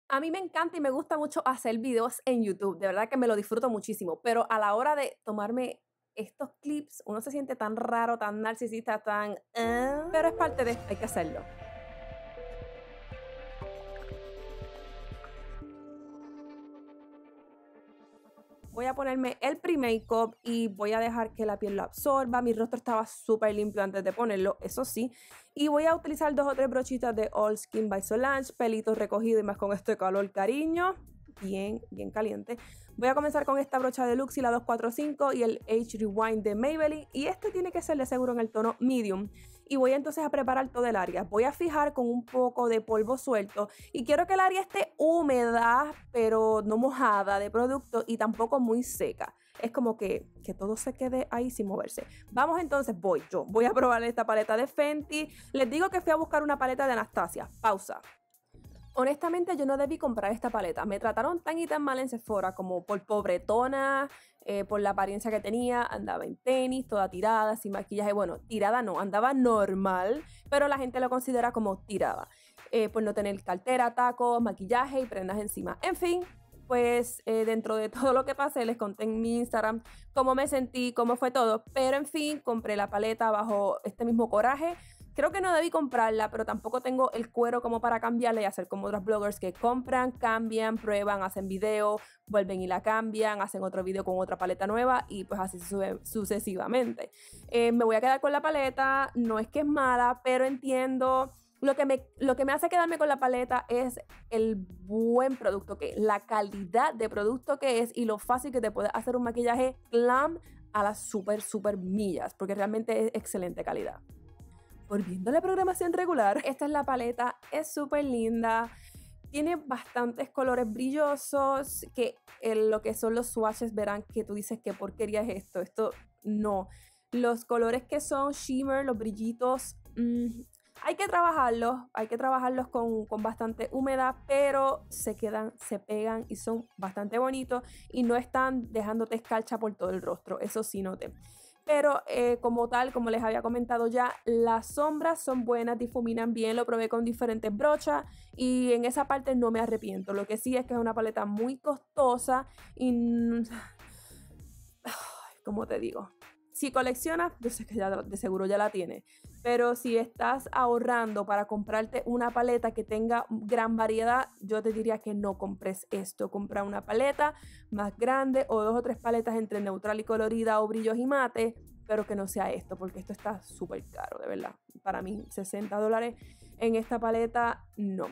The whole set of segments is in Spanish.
A mí me encanta y me gusta mucho hacer videos en YouTube, de verdad que me lo disfruto muchísimo, pero a la hora de tomarme estos clips, uno se siente tan raro, tan narcisista, tan... pero es parte de, hay que hacerlo. Voy a ponerme el pre-makeup y voy a dejar que la piel lo absorba. Mi rostro estaba súper limpio antes de ponerlo, eso sí. Y voy a utilizar 2 o 3 brochitas de All Skin by Solange, pelitos recogidos y más con este calor, cariño. Bien caliente. Voy a comenzar con esta brocha de Luxie, la 245 y el Age Rewind de Maybelline. Y este tiene que ser de seguro en el tono medium. Y voy entonces a preparar todo el área. Voy a fijar con un poco de polvo suelto. Y quiero que el área esté húmeda, pero no mojada de producto y tampoco muy seca. Es como que todo se quede ahí sin moverse. Vamos entonces, yo voy a probar esta paleta de Fenty. Les digo que fui a buscar una paleta de Anastasia. Pausa. Honestamente, yo no debí comprar esta paleta. Me trataron tan y tan mal en Sephora, como por pobretona, por la apariencia que tenía. Andaba en tenis, toda tirada, sin maquillaje. Bueno, tirada no, andaba normal, pero la gente lo considera como tirada. Por no tener cartera, tacos, maquillaje y prendas encima. En fin, pues dentro de todo lo que pasé, les conté en mi Instagram cómo me sentí, cómo fue todo. Pero en fin, compré la paleta bajo este mismo coraje. Creo que no debí comprarla, pero tampoco tengo el cuero como para cambiarla y hacer como otras bloggers que compran, cambian, prueban, hacen video, vuelven y la cambian, hacen otro video con otra paleta nueva y pues así sucesivamente. Me voy a quedar con la paleta, no es que es mala, pero entiendo... Lo que me hace quedarme con la paleta es el buen producto que es, la calidad de producto que es y lo fácil que te puede hacer un maquillaje glam a las super millas, porque realmente es excelente calidad. Volviendo a la programación regular, esta es la paleta, es súper linda, tiene bastantes colores brillosos, que en lo que son los swatches verán que tú dices qué porquería es esto no. Los colores que son shimmer, los brillitos, hay que trabajarlos con bastante humedad, pero se quedan, se pegan y son bastante bonitos y no están dejándote escarcha por todo el rostro, eso sí noté. Pero como tal, como les había comentado ya, las sombras son buenas, difuminan bien, lo probé con diferentes brochas y en esa parte no me arrepiento. Lo que sí es que es una paleta muy costosa y... ¿Cómo te digo? Si coleccionas, yo sé que ya de seguro ya la tienes, pero si estás ahorrando para comprarte una paleta que tenga gran variedad, yo te diría que no compres esto. Compra una paleta más grande o 2 o 3 paletas entre neutral y colorida o brillos y mate, pero que no sea esto, porque esto está súper caro, de verdad. Para mí, $60 en esta paleta, no.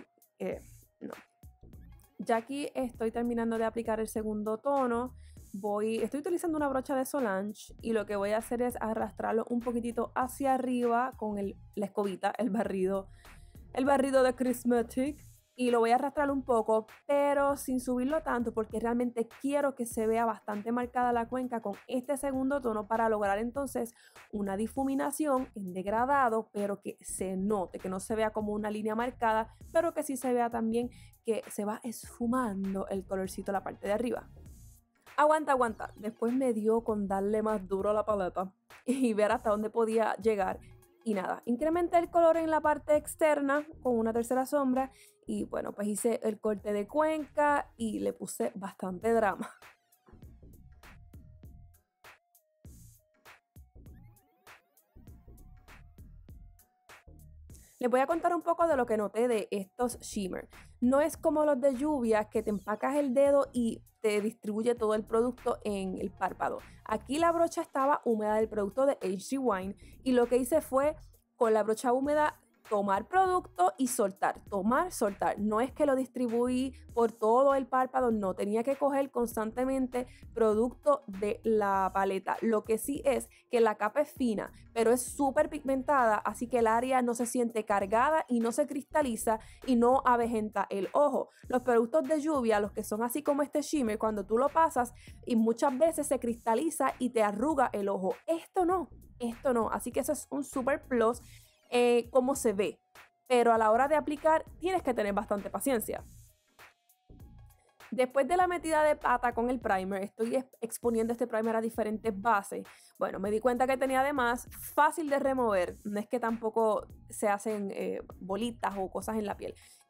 Ya aquí estoy terminando de aplicar el segundo tono. Estoy utilizando una brocha de Solange y lo que voy a hacer es arrastrarlo un poquitito hacia arriba con la escobita, el barrido de Chrismatic, y lo voy a arrastrar un poco, pero sin subirlo tanto porque realmente quiero que se vea bastante marcada la cuenca con este segundo tono para lograr entonces una difuminación en degradado, pero que se note, que no se vea como una línea marcada, pero que sí se vea también que se va esfumando el colorcito a la parte de arriba. Aguanta. Después me dio con darle más duro a la paleta y ver hasta dónde podía llegar. Y nada, incrementé el color en la parte externa con una tercera sombra y bueno, pues hice el corte de cuenca y le puse bastante drama. Les voy a contar un poco de lo que noté de estos shimmer. No es como los de lluvia que te empacas el dedo y te distribuye todo el producto en el párpado. Aquí la brocha estaba húmeda del producto de Age Rewind y lo que hice fue con la brocha húmeda tomar producto y soltar, tomar, soltar. No es que lo distribuí por todo el párpado, no, tenía que coger constantemente producto de la paleta. Lo que sí es que la capa es fina, pero es súper pigmentada, así que el área no se siente cargada y no se cristaliza y no avejenta el ojo. Los productos de lluvia, los que son así como este shimmer, cuando tú lo pasas y muchas veces se cristaliza y te arruga el ojo. Esto no, así que eso es un super plus. Cómo se ve, pero a la hora de aplicar tienes que tener bastante paciencia. Después de la metida de pata con el primer, estoy exponiendo este primer a diferentes bases. Bueno, me di cuenta que tenía además fácil de remover, no es que tampoco se hacen bolitas o cosas en la piel.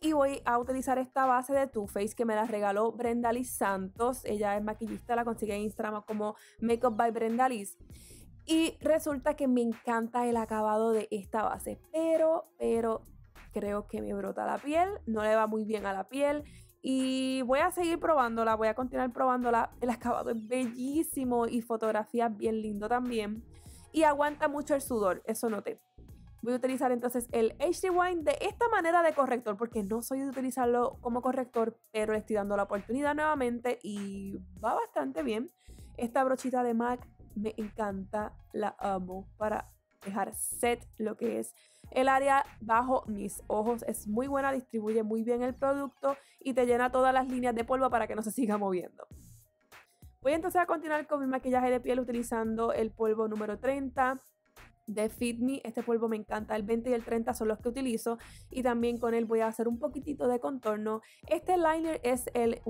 Y voy a utilizar esta base de Too Faced que me la regaló Brenda Liz Santos. Ella es maquillista, la consigue en Instagram como Makeup by Brenda Liz. Y resulta que me encanta el acabado de esta base, pero creo que me brota la piel, no le va muy bien a la piel. Y voy a seguir probándola, voy a continuar probándola. El acabado es bellísimo y fotografía bien lindo también. Y aguanta mucho el sudor, eso noté. Voy a utilizar entonces el HD Wine de esta manera de corrector, porque no soy de utilizarlo como corrector, pero le estoy dando la oportunidad nuevamente y va bastante bien. Esta brochita de MAC me encanta, la amo para dejar set lo que es el área bajo mis ojos. Es muy buena, distribuye muy bien el producto y te llena todas las líneas de polvo para que no se siga moviendo. Voy entonces a continuar con mi maquillaje de piel utilizando el polvo número 30 de Fit Me. Este polvo me encanta, el 20 y el 30 son los que utilizo y también con él voy a hacer un poquitito de contorno. Este liner es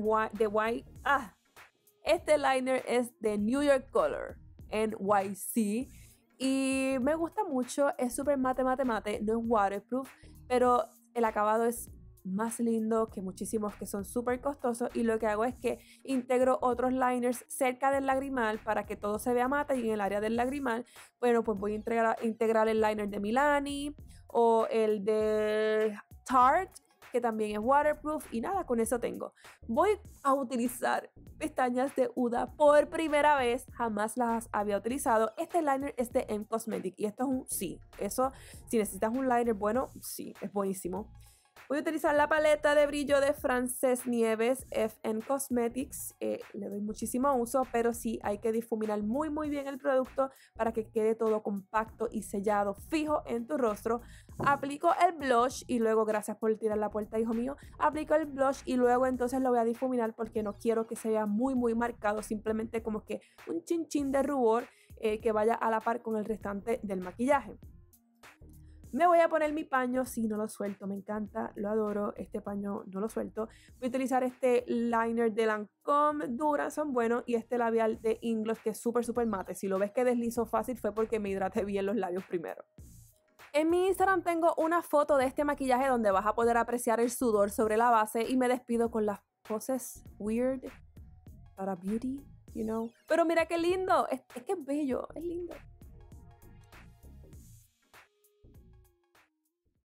este liner es de New York Color NYC y me gusta mucho, es súper mate, no es waterproof, pero el acabado es más lindo que muchísimos que son súper costosos y lo que hago es que integro otros liners cerca del lagrimal para que todo se vea mate y en el área del lagrimal, bueno, pues voy a integrar el liner de Milani o el de Tarte, que también es waterproof y nada, con eso tengo. Voy a utilizar pestañas de Huda por primera vez, jamás las había utilizado. Este liner es de M Cosmetic y esto es un sí, eso, si necesitas un liner bueno, sí, es buenísimo. Voy a utilizar la paleta de brillo de Frances Nieves FN Cosmetics. Le doy muchísimo uso, pero sí hay que difuminar muy bien el producto para que quede todo compacto y sellado, fijo en tu rostro. Aplico el blush y luego, gracias por tirar la puerta, hijo mío, aplico el blush y luego entonces lo voy a difuminar porque no quiero que se vea muy marcado, simplemente como que un chin de rubor que vaya a la par con el restante del maquillaje. Me voy a poner mi paño, sí, no lo suelto, me encanta, lo adoro, este paño no lo suelto. Voy a utilizar este liner de Lancôme, duras, son buenos, y este labial de Ingloss que es súper mate. Si lo ves que deslizo fácil fue porque me hidraté bien los labios primero. En mi Instagram tengo una foto de este maquillaje donde vas a poder apreciar el sudor sobre la base y me despido con las poses weird para beauty, you know. Pero mira qué lindo, es que es bello, es lindo.